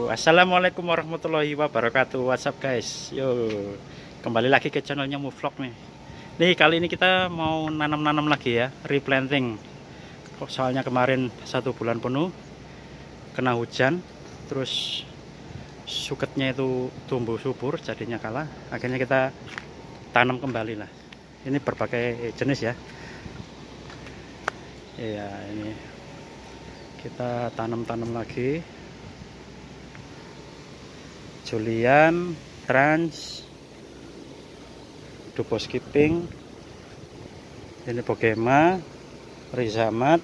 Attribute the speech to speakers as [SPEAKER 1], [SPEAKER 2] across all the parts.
[SPEAKER 1] Assalamualaikum warahmatullahi wabarakatuh. What's up guys? Yo, kembali lagi ke channelnya Muvlog nih. Nih kali ini kita mau nanam-nanam lagi ya, replanting. Soalnya kemarin 1 bulan penuh kena hujan, terus suketnya itu tumbuh subur, jadinya kalah. Akhirnya kita tanam kembali lah. Ini berbagai jenis ya. Iya, ini kita tanam-tanam lagi. Julian, Trans, Dubo Skipping, ini Bogema, Rizamat,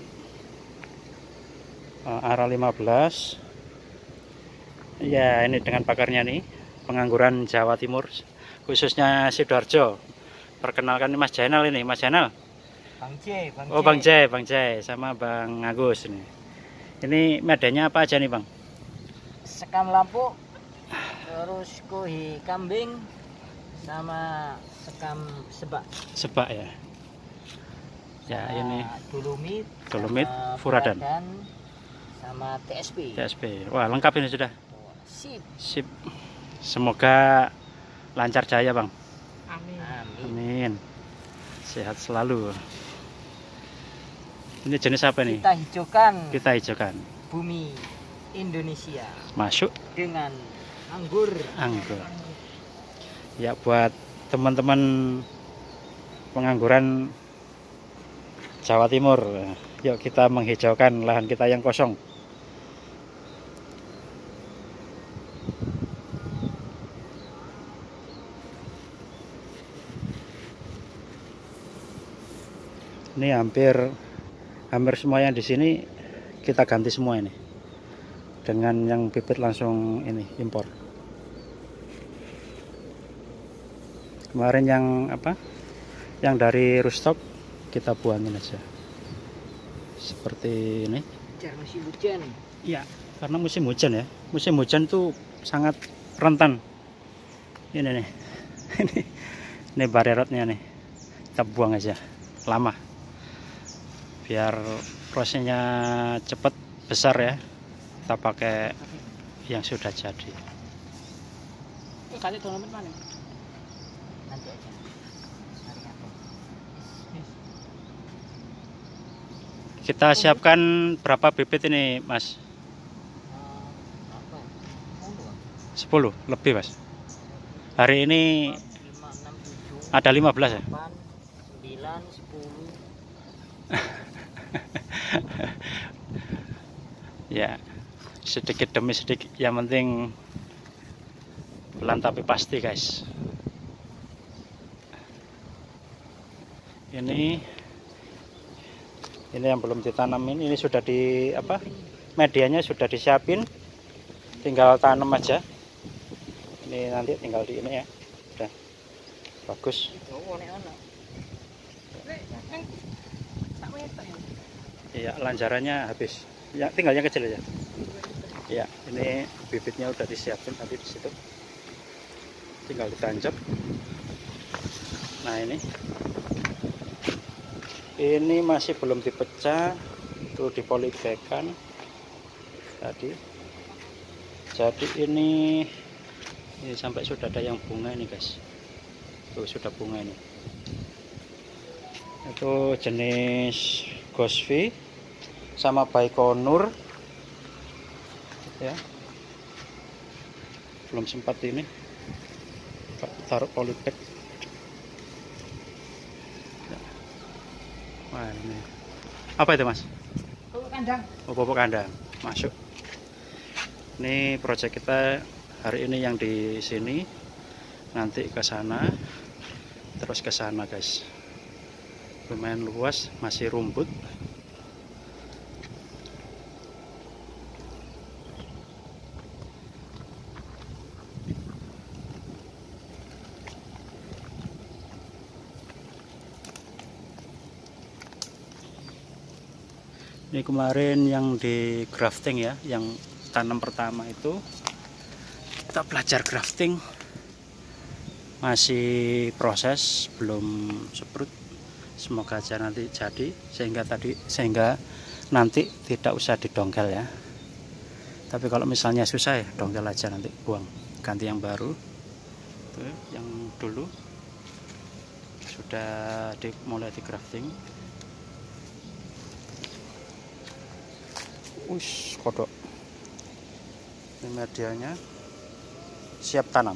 [SPEAKER 1] Ara 15. Ya, ini dengan pakarnya nih, pengangguran Jawa Timur, khususnya Sidoarjo. Perkenalkan ini Mas Jainal ini, Mas Jainal.
[SPEAKER 2] Bang J,
[SPEAKER 1] Oh, Bang J sama Bang Agus nih. Ini medanya apa aja nih, Bang?
[SPEAKER 2] Sekam lampu, terus kuhi kambing, sama sekam sebak.
[SPEAKER 1] Sebak ya. Ya, ini
[SPEAKER 2] dolomit,
[SPEAKER 1] furadan,
[SPEAKER 2] sama TSP.
[SPEAKER 1] Wah, lengkap ini sudah.
[SPEAKER 2] Sip.
[SPEAKER 1] Semoga lancar jaya, Bang.
[SPEAKER 2] Amin.
[SPEAKER 1] Sehat selalu. Ini jenis apa nih? Kita hijaukan.
[SPEAKER 2] Bumi Indonesia.
[SPEAKER 1] Masuk
[SPEAKER 2] dengan anggur.
[SPEAKER 1] Ya, buat teman-teman pengangguran Jawa Timur, yuk kita menghijaukan lahan kita yang kosong. Ini hampir semua yang di sini kita ganti semua ini dengan yang bibit langsung ini impor. Kemarin yang yang dari rooftop kita buangin aja seperti ini.
[SPEAKER 2] Musim hujan.
[SPEAKER 1] Iya, karena musim hujan ya. Musim hujan tuh sangat rentan. Ini nih. Ini barerotnya nih. Kita buang aja. Lama. Biar prosesnya cepat besar ya. Kita pakai yang sudah jadi.
[SPEAKER 2] Nanti aja.
[SPEAKER 1] Kita siapkan berapa bibit ini, Mas? 10 lebih, Mas. Hari ini
[SPEAKER 2] 5, 6, 7,
[SPEAKER 1] ada 15 ya?
[SPEAKER 2] 8, 9, 10.
[SPEAKER 1] Ya, sedikit demi sedikit, yang penting pelan tapi pasti guys. Ini yang belum ditanamin, ini sudah di medianya sudah disiapin, tinggal tanam aja. Ini nanti tinggal di ini ya, udah bagus. Iya, lancarannya habis. Ya, tinggal yang kecil aja. Ya, ini bibitnya udah disiapin tadi di situ. Tinggal ditancap. Nah, ini masih belum dipecah, tuh dipolibagkan tadi. Jadi ini sampai sudah ada yang bunga ini, guys. Tuh sudah bunga ini. Itu jenis Gosvi sama Baikonur ya. Belum sempat ini taruh polybag. Wah, ini apa itu, Mas?
[SPEAKER 2] Pupuk kandang.
[SPEAKER 1] Oh, pupuk kandang masuk. Ini proyek kita hari ini yang di sini, nanti ke sana, terus ke sana, guys. Lumayan luas, masih rumput. Ini kemarin yang di grafting ya, yang tanam pertama itu kita belajar grafting, masih proses, belum seprut. Semoga aja nanti jadi, sehingga nanti tidak usah didongkel ya. Tapi kalau misalnya susah ya dongkel aja, nanti buang, ganti yang baru. Tuh, yang dulu sudah mulai di grafting. Ush, kodok. Ini medianya siap tanam.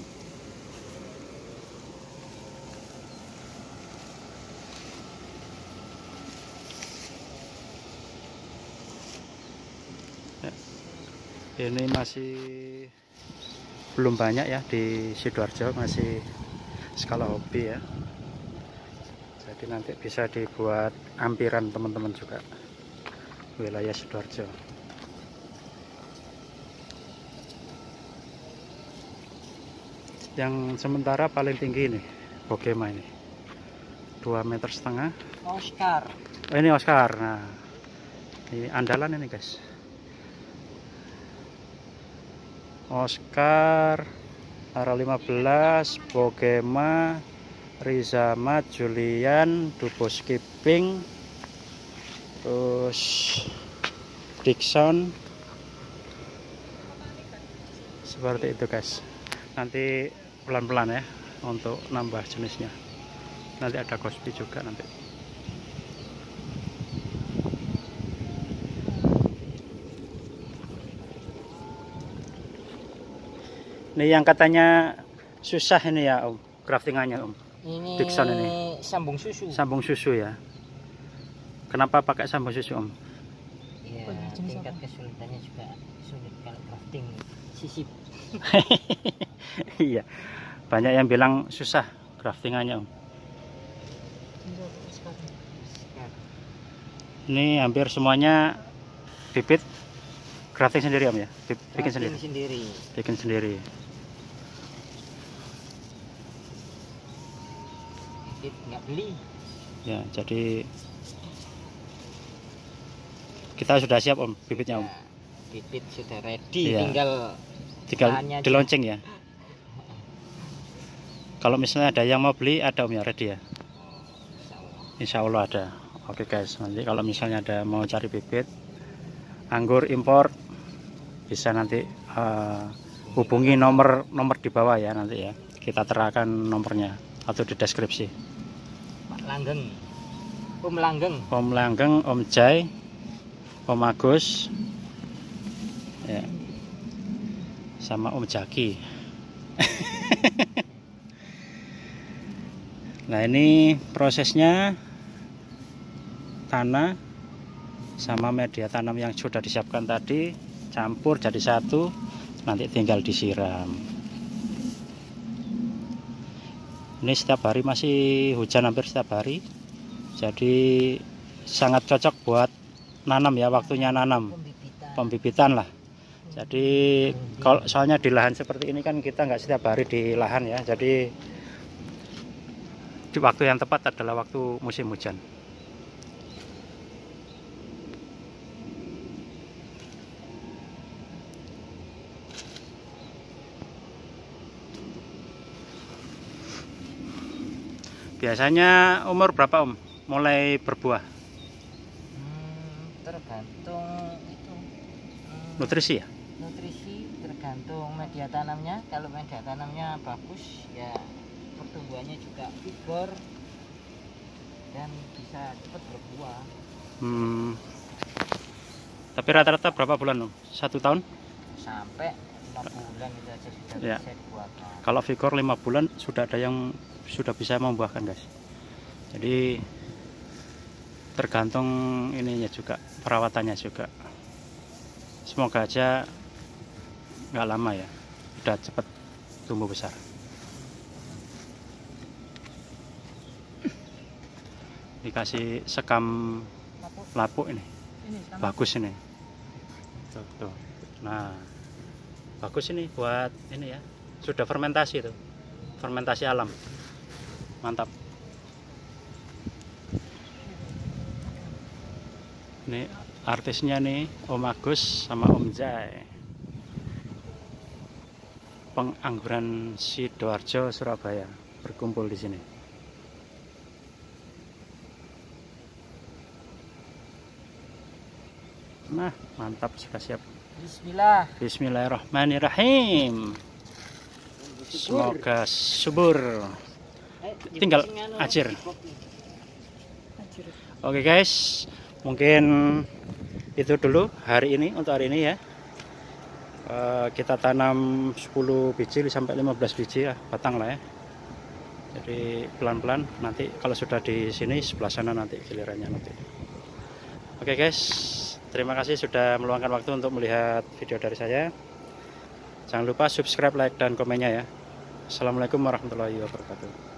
[SPEAKER 1] Ini masih belum banyak ya di Sidoarjo, masih skala hobi ya. Jadi nanti bisa dibuat ampiran teman-teman juga wilayah Sidoarjo. Yang sementara paling tinggi ini Bogema ini 2,5 meter.
[SPEAKER 2] Oscar.
[SPEAKER 1] Oh, ini Oscar. Nah, ini andalan ini guys. Oscar, Ara 15, Bogema, Rizama, Julian, Dubos Skipping, terus Dixon. Seperti itu guys. Nanti pelan-pelan ya untuk nambah jenisnya. Nanti ada Cosby juga nanti. Ini yang katanya susah ini ya Om, craftingannya Om.
[SPEAKER 2] Ini
[SPEAKER 1] Dixon ini
[SPEAKER 2] sambung susu.
[SPEAKER 1] sambung susu ya. Kenapa pakai sambung susu Om?
[SPEAKER 2] Ya, tingkat kesulitannya juga sulit kalau crafting sisip.
[SPEAKER 1] Iya, banyak yang bilang susah craftingannya Om. Ini hampir semuanya bibit crafting sendiri Om ya, bikin sendiri. Bikin sendiri.
[SPEAKER 2] Bibit nggak beli.
[SPEAKER 1] Ya, jadi kita sudah siap Om bibitnya Om.
[SPEAKER 2] Ya, bibit sudah ready,
[SPEAKER 1] Iya. Tinggal
[SPEAKER 2] bahannya
[SPEAKER 1] di launching ya. Kalau misalnya ada yang mau beli, ada Om ya, ready ya. Insya Allah ada. Oke guys, nanti kalau misalnya ada mau cari bibit anggur impor, bisa nanti hubungi nomor di bawah ya nanti ya. Kita terakan nomornya atau di deskripsi.
[SPEAKER 2] Pak Langgeng, Om Langgeng,
[SPEAKER 1] Om Langgeng, Om Jai, Om Agus, ya, sama Om Jaki. Nah ini prosesnya, tanah sama media tanam yang sudah disiapkan tadi campur jadi satu, nanti tinggal disiram. Ini setiap hari masih hujan, hampir setiap hari, jadi sangat cocok buat nanam ya, waktunya nanam pembibitan lah. Jadi kalau soalnya di lahan seperti ini kan kita nggak setiap hari di lahan ya, jadi di waktu yang tepat adalah waktu musim hujan. Biasanya umur berapa Om mulai berbuah?
[SPEAKER 2] Tergantung itu
[SPEAKER 1] Nutrisi ya?
[SPEAKER 2] nutrisi, tergantung media tanamnya. Kalau media tanamnya bagus ya pertumbuhannya juga subur dan bisa cepat berbuah.
[SPEAKER 1] Tapi rata-rata berapa bulan Om? 1 tahun?
[SPEAKER 2] Sampai 5 bulan itu aja sudah
[SPEAKER 1] Ya.
[SPEAKER 2] bisa dibuatkan.
[SPEAKER 1] Kalau Vigor 5 bulan sudah ada yang sudah bisa membuahkan guys. Jadi tergantung ininya juga, perawatannya juga. Semoga aja nggak lama ya, udah cepat tumbuh besar. Dikasih sekam lapuk ini, bagus ini. Tuh. Nah, bagus ini buat ini ya, sudah fermentasi tuh, fermentasi alam, mantap. Ini artisnya nih Om Agus sama Om Jai, pengangguran Sidoarjo Surabaya berkumpul di sini. Nah, mantap, sudah siap.
[SPEAKER 2] Bismillah.
[SPEAKER 1] Bismillahirrahmanirrahim. Semoga subur. Tinggal ajir. Oke guys, mungkin itu dulu hari ini, untuk hari ini ya. Kita tanam 10 biji sampai 15 biji ya, batang lah ya. Jadi pelan-pelan, nanti kalau sudah di sini sebelah sana nanti gilirannya nanti. Oke guys, terima kasih sudah meluangkan waktu untuk melihat video dari saya. Jangan lupa subscribe, like, dan komennya ya. Assalamualaikum warahmatullahi wabarakatuh.